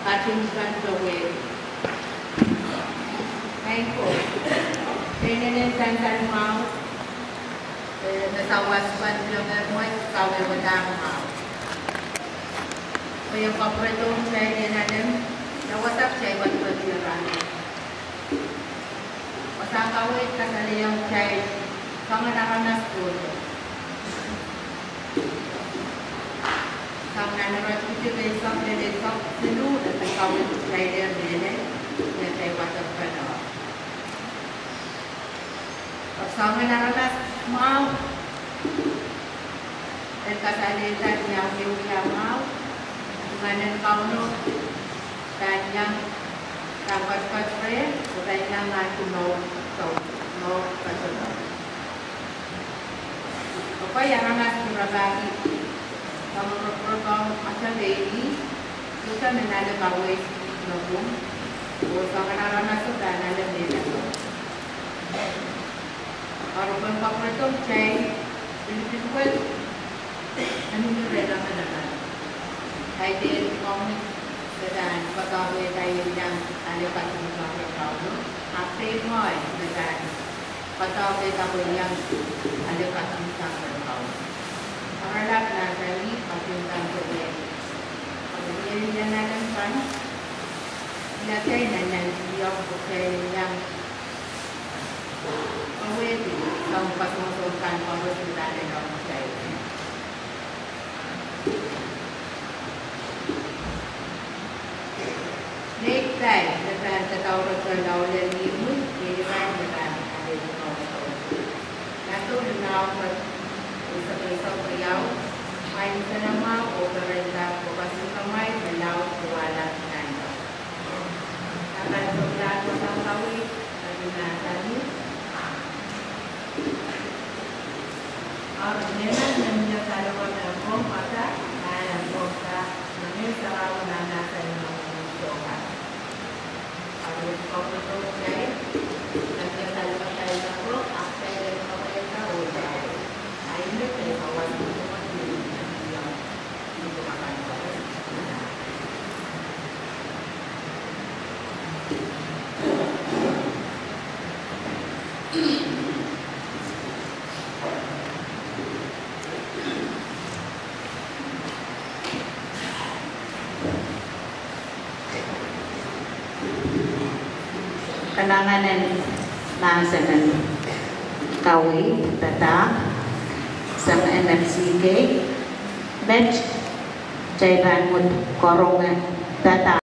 kacungkan gawe. Ngayon Pininisan mau nasawas-wan lang mo kawe wadang mau. Kaya papretong saya din natin nawasak siya wat-wat siran. Pasang kawit kasaliyang siya panganakan ko. Sang nanarat ito besok sinu at kawit siya din na siya wasak pa na. Pasang nanaras mau dan kasalitan yang mau dengan kauno dan yang dapat paspre dan yang aku mau paspre. Apa yang anak berbagi kamu berkorban macam ini kita menada kawe nabung, usang anak sudah nada beda. Kalau berpakai itu cai, ini pun anu beda mana. Kayak kamu sedang pegawai dari yang ada pada pegawai kamu, apa moi sedang pegawai kamu yang ada pada pegawai kamu. Harap nak dari pegawai kamu. Pegawai yang ada kan, nak cai nan yang bukan yang awet kamu pas masukkan kamu sudah ada dalam saya. Next time, kita tahu kalau yang ini kan dengan ada di bawah. Nanti dengan besok beliau main senama, operasi operasi kamai beliau jualan nanda. Akan sebelah orang kawin dengan tadi. Memang namanya kalau orang kong maka ayam kongsa namanya selalu nana saya mengusulkan. Kalau kong itu saya namanya kalau pakai lagu apa yang kau tahu saya. Ini saya bawa semua di yang untuk makan saya. Kenangan nasa ng kawi, tata, sa MFCK, met, jaiban mo korongan, tata.